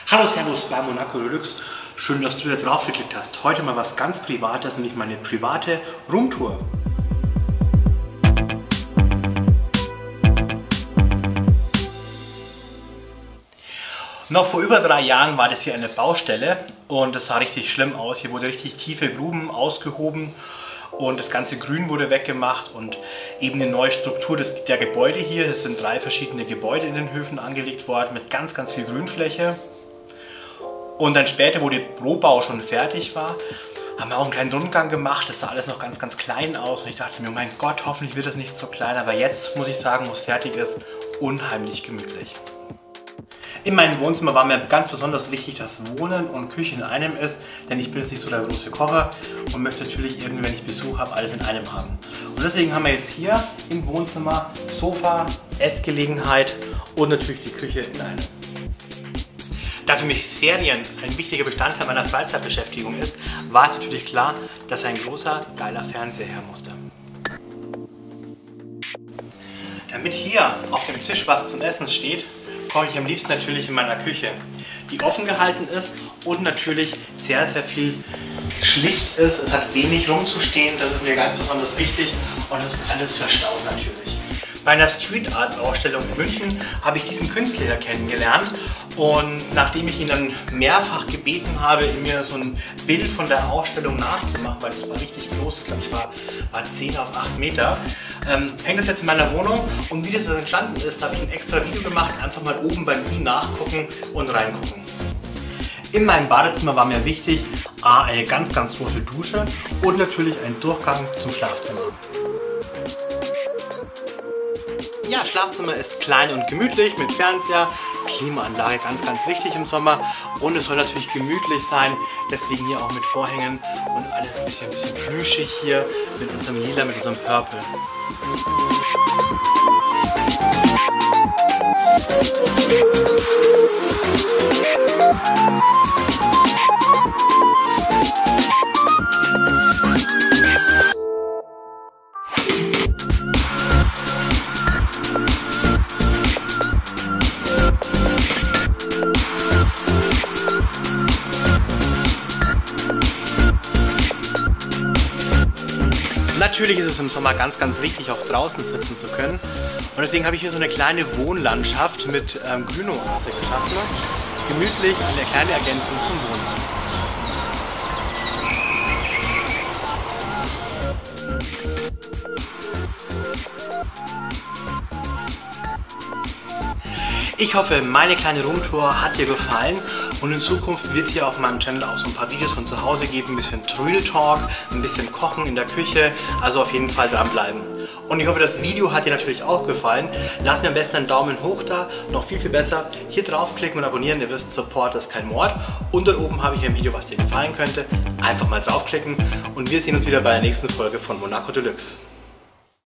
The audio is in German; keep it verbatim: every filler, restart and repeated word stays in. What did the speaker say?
Hallo, Servus bei Monaco Deluxe. Schön, dass du da drauf geklickt hast. Heute mal was ganz Privates, nämlich meine private Roomtour. Noch vor über drei Jahren war das hier eine Baustelle und es sah richtig schlimm aus. Hier wurde richtig tiefe Gruben ausgehoben und das ganze Grün wurde weggemacht und eben eine neue Struktur des, der Gebäude hier. Es sind drei verschiedene Gebäude in den Höfen angelegt worden mit ganz, ganz viel Grünfläche. Und dann später, wo der Rohbau schon fertig war, haben wir auch einen kleinen Rundgang gemacht. Das sah alles noch ganz, ganz klein aus und ich dachte mir, oh mein Gott, hoffentlich wird das nicht so klein. Aber jetzt muss ich sagen, wo es fertig ist, unheimlich gemütlich. In meinem Wohnzimmer war mir ganz besonders wichtig, dass Wohnen und Küche in einem ist, denn ich bin jetzt nicht so der große Kocher und möchte natürlich irgendwie, wenn ich Besuch habe, alles in einem haben. Und deswegen haben wir jetzt hier im Wohnzimmer Sofa, Essgelegenheit und natürlich die Küche in einem. Da für mich Serien ein wichtiger Bestandteil meiner Freizeitbeschäftigung ist, war es natürlich klar, dass ein großer, geiler Fernseher her musste. Damit hier auf dem Tisch was zum Essen steht, koche ich am liebsten natürlich in meiner Küche, die offen gehalten ist und natürlich sehr, sehr viel schlicht ist. Es hat wenig rumzustehen, das ist mir ganz besonders wichtig und es ist alles verstaut natürlich. Bei einer Street Art Ausstellung in München habe ich diesen Künstler kennengelernt und nachdem ich ihn dann mehrfach gebeten habe, mir so ein Bild von der Ausstellung nachzumachen, weil das war richtig groß, ich glaube ich war, war zehn auf acht Meter, ähm, hängt das jetzt in meiner Wohnung und wie das entstanden ist, habe ich ein extra Video gemacht, einfach mal oben beim I nachgucken und reingucken. In meinem Badezimmer war mir wichtig, A, eine ganz, ganz große Dusche und natürlich ein Durchgang zum Schlafzimmer. Ja, Schlafzimmer ist klein und gemütlich mit Fernseher, Klimaanlage ganz, ganz wichtig im Sommer und es soll natürlich gemütlich sein, deswegen hier auch mit Vorhängen und alles ein bisschen, ein bisschen plüschig hier mit unserem Lila, mit unserem Purple. Natürlich ist es im Sommer ganz, ganz wichtig, auch draußen sitzen zu können. Und deswegen habe ich hier so eine kleine Wohnlandschaft mit ähm, Grünoase geschaffen. Gemütlich, eine kleine Ergänzung zum Wohnzimmer. Ich hoffe, meine kleine Roomtour hat dir gefallen und in Zukunft wird es hier auf meinem Channel auch so ein paar Videos von zu Hause geben, ein bisschen Real Talk, ein bisschen Kochen in der Küche, also auf jeden Fall dranbleiben. Und ich hoffe, das Video hat dir natürlich auch gefallen. Lass mir am besten einen Daumen hoch da, noch viel, viel besser. Hier draufklicken und abonnieren, ihr wisst, Support ist kein Mord. Und dort oben habe ich ein Video, was dir gefallen könnte. Einfach mal draufklicken und wir sehen uns wieder bei der nächsten Folge von Monaco Deluxe.